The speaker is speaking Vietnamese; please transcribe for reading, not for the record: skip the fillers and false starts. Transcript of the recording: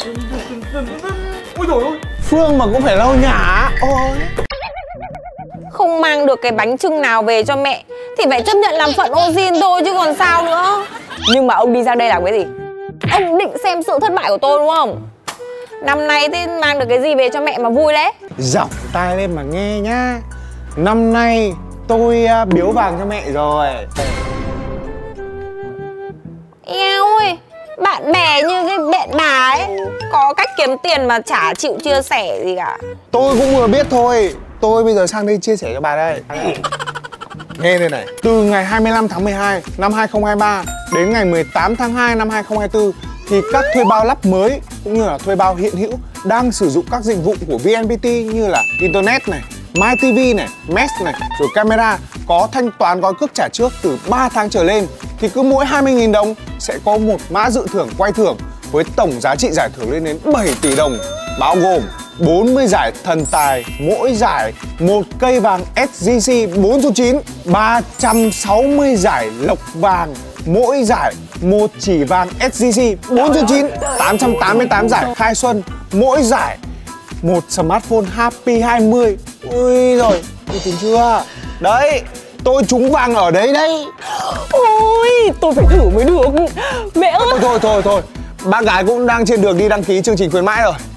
Ôi dồi ôi, Phương mà cũng phải lau nhà. Ôi. Không mang được cái bánh chưng nào về cho mẹ thì phải chấp nhận làm phận ô sin thôi chứ còn sao nữa. Nhưng mà ông đi ra đây làm cái gì? Ông định xem sự thất bại của tôi đúng không? Năm nay thì mang được cái gì về cho mẹ mà vui đấy? Giọng tai lên mà nghe nhá. Năm nay tôi biếu vàng cho mẹ rồi. Eo ơi, bạn bè như cái bện bà ấy, có cách kiếm tiền mà chả chịu chia sẻ gì cả. Tôi cũng vừa biết thôi. Tôi bây giờ sang đây chia sẻ cho bà đây. Nghe đây này. Từ ngày 25 tháng 12 năm 2023 đến ngày 18 tháng 2 năm 2024 thì các thuê bao lắp mới cũng như là thuê bao hiện hữu đang sử dụng các dịch vụ của VNPT như là Internet này, MyTV này, Mesh này, rồi camera có thanh toán gói cước trả trước từ 3 tháng trở lên thì cứ mỗi 20.000 đồng sẽ có một mã dự thưởng quay thưởng với tổng giá trị giải thưởng lên đến 7 tỷ đồng, bao gồm 40 giải thần tài, mỗi giải một cây vàng SJC 4 số 9, 360 giải lộc vàng, mỗi giải một chỉ vàng SJC 4 số 9, 888 giải khai xuân, mỗi giải một smartphone Happy 20. Ui rồi, tôi tin chưa? Đấy, tôi trúng vàng ở đấy đấy. Ôi, tôi phải thử mới được. Mẹ ơi. Thôi, bác gái cũng đang trên đường đi đăng ký chương trình khuyến mãi rồi.